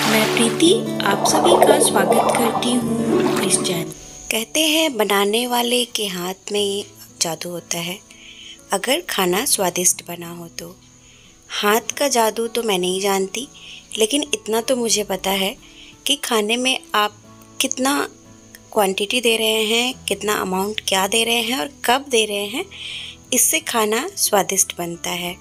मैं प्रीति आप सभी का स्वागत करती हूँ इस चैनल। कहते हैं बनाने वाले के हाथ में जादू होता है। अगर खाना स्वादिष्ट बना हो तो हाथ का जादू तो मैं नहीं जानती, लेकिन इतना तो मुझे पता है कि खाने में आप कितना क्वांटिटी दे रहे हैं, कितना अमाउंट क्या दे रहे हैं और कब दे रहे हैं, इससे खाना स्वादिष्ट बनता है।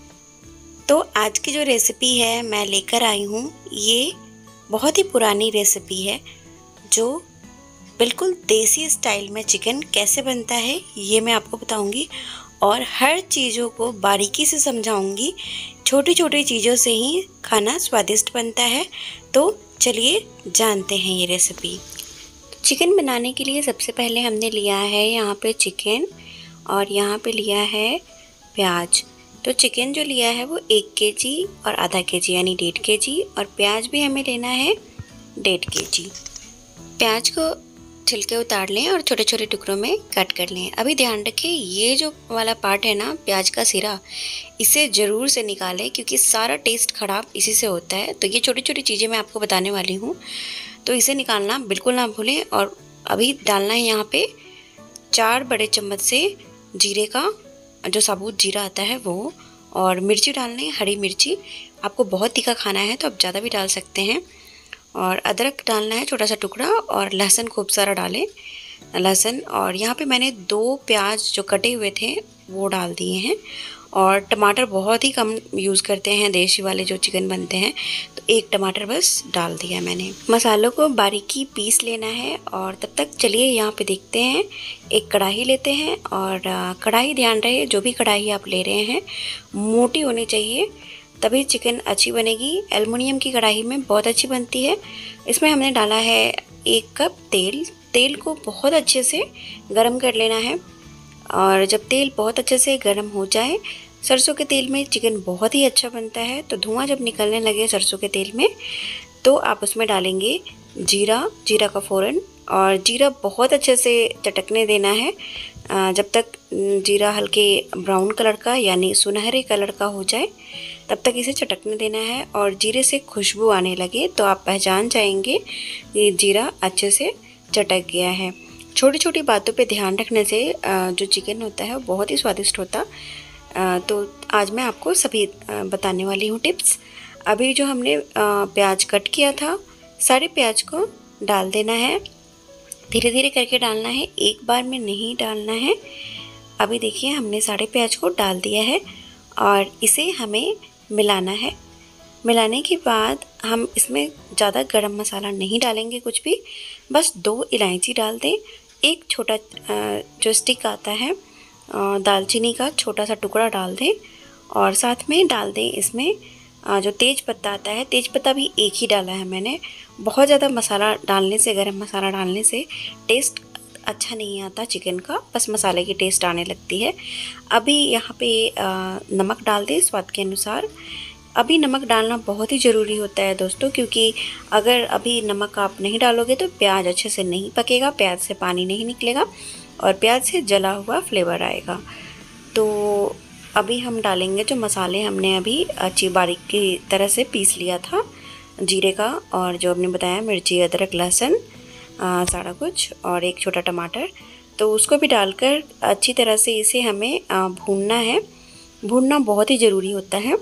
तो आज की जो रेसिपी है मैं लेकर आई हूँ, ये बहुत ही पुरानी रेसिपी है जो बिल्कुल देसी स्टाइल में चिकन कैसे बनता है ये मैं आपको बताऊंगी और हर चीज़ों को बारीकी से समझाऊंगी। छोटी छोटी चीज़ों से ही खाना स्वादिष्ट बनता है। तो चलिए जानते हैं ये रेसिपी। चिकन बनाने के लिए सबसे पहले हमने लिया है यहाँ पे चिकन और यहाँ पे लिया है प्याज। तो चिकन जो लिया है वो 1 केजी और आधा केजी यानी 1.5 केजी और प्याज भी हमें लेना है 1.5 केजी। प्याज को छिलके उतार लें और छोटे छोटे टुकड़ों में कट कर लें। अभी ध्यान रखें ये जो वाला पार्ट है ना, प्याज का सिरा, इसे ज़रूर से निकालें क्योंकि सारा टेस्ट ख़राब इसी से होता है। तो ये छोटी छोटी चीज़ें मैं आपको बताने वाली हूँ, तो इसे निकालना बिल्कुल ना भूलें। और अभी डालना है यहाँ पे 4 बड़े चम्मच से जीरे का, जो साबुत जीरा आता है वो, और मिर्ची डालने, हरी मिर्ची। आपको बहुत तीखा खाना है तो आप ज़्यादा भी डाल सकते हैं। और अदरक डालना है छोटा सा टुकड़ा, और लहसुन खूब सारा डालें, लहसुन। और यहाँ पे मैंने 2 प्याज जो कटे हुए थे वो डाल दिए हैं। और टमाटर बहुत ही कम यूज़ करते हैं देसी वाले जो चिकन बनते हैं, तो 1 टमाटर बस डाल दिया मैंने। मसालों को बारीकी पीस लेना है और तब तक चलिए यहाँ पे देखते हैं। एक कढ़ाई लेते हैं और कढ़ाई, ध्यान रहे जो भी कढ़ाई आप ले रहे हैं मोटी होनी चाहिए, तभी चिकन अच्छी बनेगी। एल्युमिनियम की कढ़ाई में बहुत अच्छी बनती है। इसमें हमने डाला है 1 कप तेल। तेल को बहुत अच्छे से गरम कर लेना है और जब तेल बहुत अच्छे से गरम हो जाए, सरसों के तेल में चिकन बहुत ही अच्छा बनता है। तो धुआं जब निकलने लगे सरसों के तेल में, तो आप उसमें डालेंगे जीरा का फ़ौरन। और जीरा बहुत अच्छे से चटकने देना है जब तक जीरा हल्के ब्राउन कलर का यानी सुनहरे कलर का हो जाए, तब तक इसे चटकने देना है। और जीरे से खुशबू आने लगे तो आप पहचान जाएंगे कि जीरा अच्छे से चटक गया है। छोटी छोटी बातों पे ध्यान रखने से जो चिकन होता है वो बहुत ही स्वादिष्ट होता। तो आज मैं आपको सभी बताने वाली हूँ टिप्स। अभी जो हमने प्याज कट किया था, सारे प्याज को डाल देना है, धीरे धीरे करके डालना है, एक बार में नहीं डालना है। अभी देखिए हमने सारे प्याज को डाल दिया है और इसे हमें मिलाना है। मिलाने के बाद हम इसमें ज़्यादा गरम मसाला नहीं डालेंगे कुछ भी, बस 2 इलायची डाल दें, एक छोटा जो स्टिक आता है दालचीनी का छोटा सा टुकड़ा डाल दें, और साथ में डाल दें इसमें जो तेज पत्ता आता है, तेज पत्ता भी 1 ही डाला है मैंने। बहुत ज़्यादा मसाला डालने से, गरम मसाला डालने से टेस्ट अच्छा नहीं आता चिकन का, बस मसाले की टेस्ट आने लगती है। अभी यहाँ पे नमक डाल दें स्वाद के अनुसार। अभी नमक डालना बहुत ही ज़रूरी होता है दोस्तों, क्योंकि अगर अभी नमक आप नहीं डालोगे तो प्याज अच्छे से नहीं पकेगा, प्याज से पानी नहीं निकलेगा और प्याज से जला हुआ फ्लेवर आएगा। तो अभी हम डालेंगे जो मसाले हमने अभी अच्छी बारीक की तरह से पीस लिया था, जीरे का, और जो हमने बताया मिर्ची, अदरक, लहसुन, सारा कुछ, और 1 छोटा टमाटर, तो उसको भी डालकर अच्छी तरह से इसे हमें भूनना है। भूनना बहुत ही ज़रूरी होता है।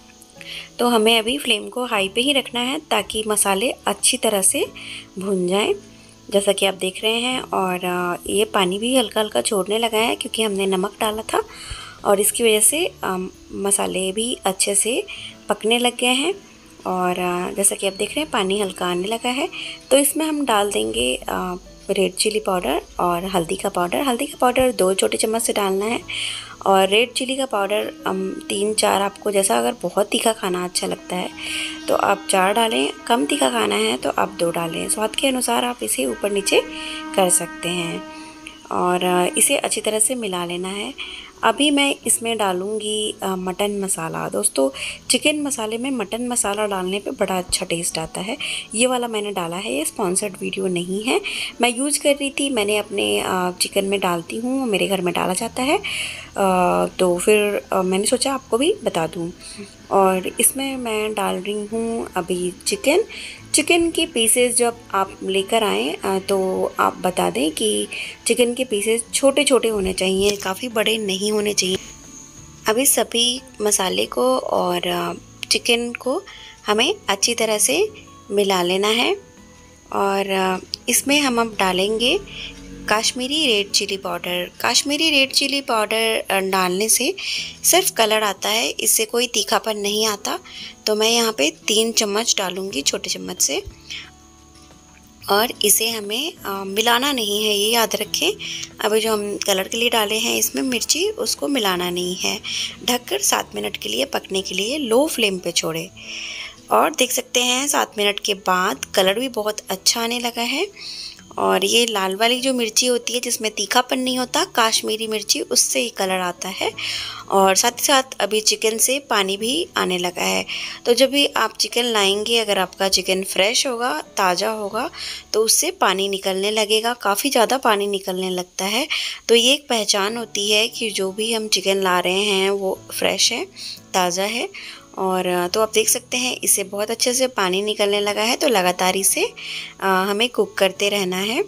तो हमें अभी फ्लेम को हाई पे ही रखना है ताकि मसाले अच्छी तरह से भून जाएं, जैसा कि आप देख रहे हैं। और ये पानी भी हल्का हल्का छोड़ने लगा है क्योंकि हमने नमक डाला था और इसकी वजह से मसाले भी अच्छे से पकने लग गए हैं। और जैसा कि आप देख रहे हैं पानी हल्का आने लगा है, तो इसमें हम डाल देंगे रेड चिली पाउडर और हल्दी का पाउडर। हल्दी का पाउडर 2 छोटे चम्मच से डालना है और रेड चिली का पाउडर 3-4, आपको जैसा अगर बहुत तीखा खाना अच्छा लगता है तो आप 4 डालें, कम तीखा खाना है तो आप 2 डालें। स्वाद के अनुसार आप इसे ऊपर नीचे कर सकते हैं और इसे अच्छी तरह से मिला लेना है। अभी मैं इसमें डालूँगी मटन मसाला। दोस्तों चिकन मसाले में मटन मसाला डालने पे बड़ा अच्छा टेस्ट आता है। ये वाला मैंने डाला है, ये स्पॉन्सर्ड वीडियो नहीं है, मैं यूज़ कर रही थी, मैंने अपने चिकन में डालती हूँ, मेरे घर में डाला जाता है, तो फिर मैंने सोचा आपको भी बता दूँ। और इसमें मैं डाल रही हूँ अभी चिकन के पीसेस जब आप लेकर आएँ तो आप बता दें कि चिकन के पीसेस छोटे छोटे होने चाहिए, काफ़ी बड़े नहीं होने चाहिए। अभी सभी मसाले को और चिकन को हमें अच्छी तरह से मिला लेना है। और इसमें हम अब डालेंगे Kashmiri red chilli powder. Kashmiri red chilli powder डालने से सिर्फ कलर आता है, इससे कोई तीखापन नहीं आता। तो मैं यहाँ पे 3 चम्मच डालूँगी छोटे चम्मच से। और इसे हमें मिलाना नहीं है, ये याद रखें। अभी जो हम कलर के लिए डाले हैं इसमें मिर्ची, उसको मिलाना नहीं है। ढककर 7 मिनट के लिए पकने के लिए लो फ्लेम पे छोड़ें। और देख सकते हैं 7 मिनट के बाद कलर भी बहुत अच्छा आने लगा है। और ये लाल वाली जो मिर्ची होती है जिसमें तीखापन नहीं होता, काश्मीरी मिर्ची, उससे ही कलर आता है। और साथ ही साथ अभी चिकन से पानी भी आने लगा है। तो जब भी आप चिकन लाएंगे, अगर आपका चिकन फ्रेश होगा, ताज़ा होगा, तो उससे पानी निकलने लगेगा, काफ़ी ज़्यादा पानी निकलने लगता है। तो ये एक पहचान होती है कि जो भी हम चिकन ला रहे हैं वो फ्रेश है, ताज़ा है। और तो आप देख सकते हैं इससे बहुत अच्छे से पानी निकलने लगा है। तो लगातार इसे हमें कुक करते रहना है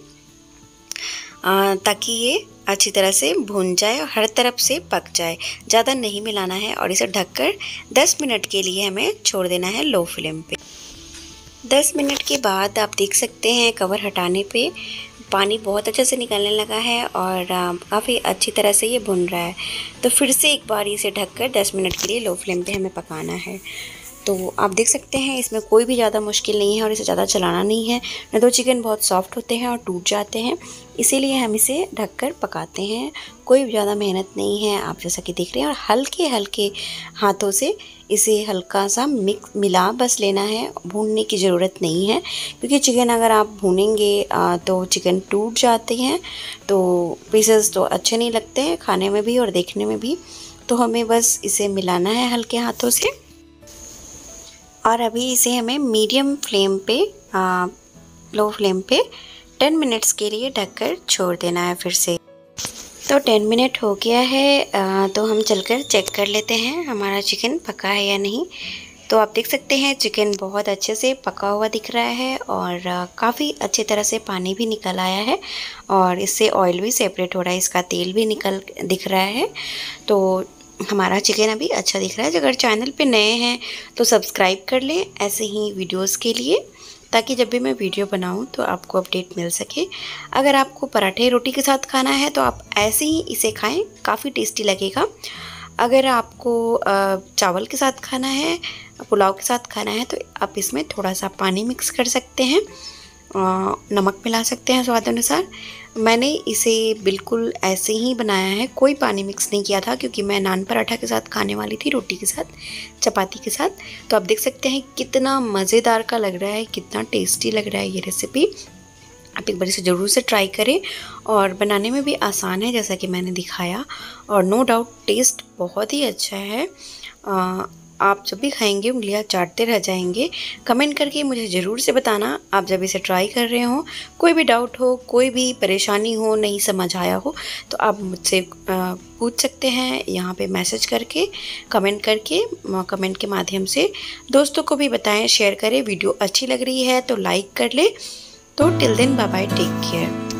ताकि ये अच्छी तरह से भुन जाए और हर तरफ से पक जाए। ज़्यादा नहीं मिलाना है और इसे ढककर 10 मिनट के लिए हमें छोड़ देना है लो फ्लेम पे। 10 मिनट के बाद आप देख सकते हैं कवर हटाने पे पानी बहुत अच्छे से निकलने लगा है और काफ़ी अच्छी तरह से ये भुन रहा है। तो फिर से एक बार इसे ढककर 10 मिनट के लिए लो फ्लेम पे हमें पकाना है। तो आप देख सकते हैं इसमें कोई भी ज़्यादा मुश्किल नहीं है और इसे ज़्यादा चलाना नहीं है, नहीं तो चिकन बहुत सॉफ्ट होते हैं और टूट जाते हैं। इसीलिए हम इसे ढककर पकाते हैं, कोई ज़्यादा मेहनत नहीं है, आप जैसा कि देख रहे हैं। और हल्के हल्के हाथों से इसे हल्का सा मिला बस लेना है, भूनने की ज़रूरत नहीं है, क्योंकि चिकन अगर आप भूनेंगे तो चिकन टूट जाते हैं, तो पीसेस तो अच्छे नहीं लगते हैं खाने में भी और देखने में भी। तो हमें बस इसे मिलाना है हल्के हाथों से। और अभी इसे हमें मीडियम फ्लेम पे लो फ्लेम पे 10 मिनट्स के लिए ढककर छोड़ देना है फिर से। तो 10 मिनट हो गया है, तो हम चलकर चेक कर लेते हैं हमारा चिकन पका है या नहीं। तो आप देख सकते हैं चिकन बहुत अच्छे से पका हुआ दिख रहा है और काफ़ी अच्छी तरह से पानी भी निकल आया है और इससे ऑयल भी सेपरेट हो रहा है, इसका तेल भी दिख रहा है। तो हमारा चिकन अभी अच्छा दिख रहा है। अगर चैनल पे नए हैं तो सब्सक्राइब कर लें ऐसे ही वीडियोस के लिए, ताकि जब भी मैं वीडियो बनाऊं तो आपको अपडेट मिल सके। अगर आपको पराठे रोटी के साथ खाना है तो आप ऐसे ही इसे खाएं, काफ़ी टेस्टी लगेगा। अगर आपको चावल के साथ खाना है, पुलाव के साथ खाना है, तो आप इसमें थोड़ा सा पानी मिक्स कर सकते हैं, नमक मिला सकते हैं स्वाद अनुसार। मैंने इसे बिल्कुल ऐसे ही बनाया है, कोई पानी मिक्स नहीं किया था, क्योंकि मैं नान पराठा के साथ खाने वाली थी, रोटी के साथ, चपाती के साथ। तो आप देख सकते हैं कितना मज़ेदार का लग रहा है, कितना टेस्टी लग रहा है ये रेसिपी। आप एक बार इसे ज़रूर से ट्राई करें और बनाने में भी आसान है जैसा कि मैंने दिखाया, और नो डाउट टेस्ट बहुत ही अच्छा है। आप जब भी खाएंगे उंगलियां चाटते रह जाएंगे। कमेंट करके मुझे ज़रूर से बताना आप जब इसे ट्राई कर रहे हो। कोई भी डाउट हो, कोई भी परेशानी हो, नहीं समझ आया हो, तो आप मुझसे पूछ सकते हैं यहाँ पे मैसेज करके, कमेंट करके, कमेंट के माध्यम से। दोस्तों को भी बताएं, शेयर करें। वीडियो अच्छी लग रही है तो लाइक कर ले। तो till then, bye bye, take care.